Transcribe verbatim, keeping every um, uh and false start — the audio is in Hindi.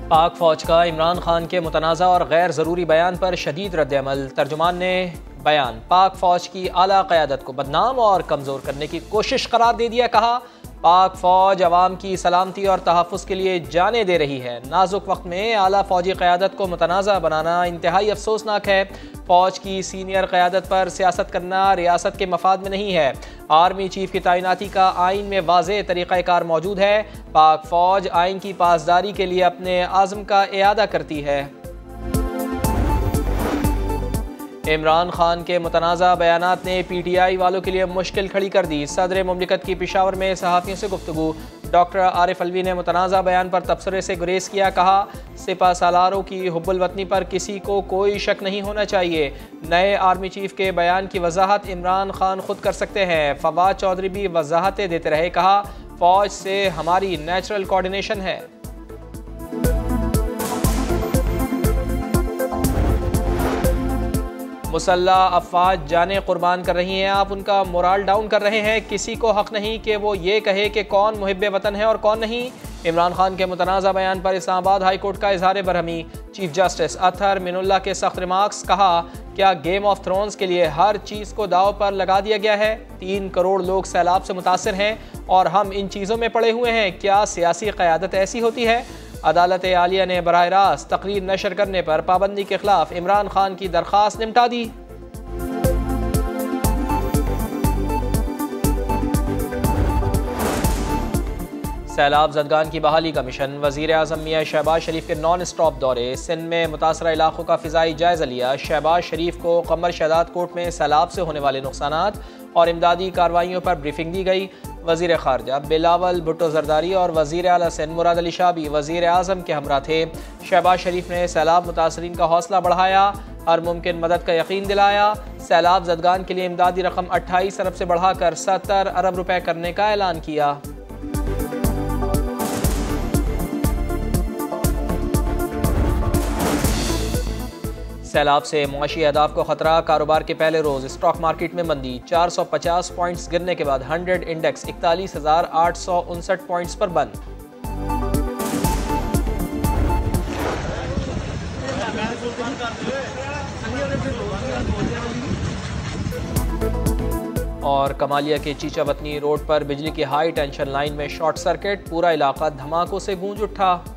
पाक फौज का इमरान खान के मुतनाज़ा और गैर ज़रूरी बयान पर शदीद रद्द-ए-अमल। तर्जुमान ने बयान पाक फौज की आला क़यादत को बदनाम और कमज़ोर करने की कोशिश करार दे दिया। कहा, पाक फौज अवाम की सलामती और तहफ़्फ़ुज़ के लिए जाने दे रही है। नाजुक वक्त में आला फौजी क़यादत को मुतनाज़ा बनाना इंतहाई अफसोसनाक है। फौज की सीनियर क़यादत पर सियासत करना रियासत के मफाद में नहीं है। आर्मी चीफ की तैनाती का आइन में वाज़ेह तरीक़ाकार मौजूद है। पाक फौज आइन की पासदारी के लिए अपने आज़म का इयादा करती है। इमरान खान के मुतनाज़ा बयानात ने पी टी आई वालों के लिए मुश्किल खड़ी कर दी। सदर मुमलिकत की पेशावर में सहाफ़ियों से गुफ्तगू। डॉक्टर आरिफ अलवी ने मुतनाज़ा बयान पर तबसरे से गुरेज किया। कहा, सिपा सालारों की हुब्बुल वतनी पर किसी को कोई शक नहीं होना चाहिए। नए आर्मी चीफ के बयान की वजाहत इमरान खान खुद कर सकते हैं। फवाद चौधरी भी वजाहतें देते रहे। कहा, फौज से हमारी नेचुरल कोऑर्डिनेशन है। मुसल्लह अफवाज जाने कुर्बान कर रही हैं, आप उनका मोराल डाउन कर रहे हैं। किसी को हक नहीं कि वो ये कहे कि कौन मुहिब्बे वतन है और कौन नहीं। इमरान खान के मुतनाज़ा बयान पर इस्लामाबाद हाई कोर्ट का इजहार बरहमी। चीफ जस्टिस अतहर मिनुल्लाह के सख्त रिमार्क्स। कहा, क्या गेम ऑफ थ्रोन्स के लिए हर चीज़ को दाव पर लगा दिया गया है? तीन करोड़ लोग सैलाब से मुतासर हैं और हम इन चीज़ों में पड़े हुए हैं। क्या सियासी क़यादत ऐसी होती है? अदालत आलिया ने बराह रास्त तकरीर नशर करने पर पाबंदी के खिलाफ इमरान खान की दरख्वास्त निपटा दी। सैलाब ज़दगान की बहाली का मिशन। वज़ीर आज़म मियां शहबाज शरीफ के नॉन स्टॉप दौरे। सिंध में मुतासरा इलाकों का फ़िज़ाई जायज़ा लिया। शहबाज शरीफ को कमर शहदाद कोर्ट में सैलाब से होने वाले नुकसानात और इमदादी कार्रवाइयों पर ब्रीफिंग दी गई। वज़ीर ख़ारजा बिलावल भुट्टो ज़रदारी और वज़ीर आला सिंध मुराद अली शाह भी वज़ीर आज़म के हमरा थे। शहबाज शरीफ ने सैलाब मुतासरीन का हौसला बढ़ाया, हर मुमकिन मदद का यकीन दिलाया। सैलाब ज़दगान के लिए इमदादी रकम अट्ठाईस अरब से बढ़ाकर सत्तर अरब रुपये करने का ऐलान किया। सैलाब से मुआशी अहदाफ को खतरा। कारोबार के पहले रोज स्टॉक मार्केट में मंदी। चार सौ पचास पॉइंट्स गिरने के बाद हंड्रेड इंडेक्स इकतालीस हजार आठ सौ उनसठ पॉइंट्स पर बंद। और कमालिया के चीचा वतनी रोड पर बिजली की हाई टेंशन लाइन में शॉर्ट सर्किट, पूरा इलाका धमाकों से गूंज उठा।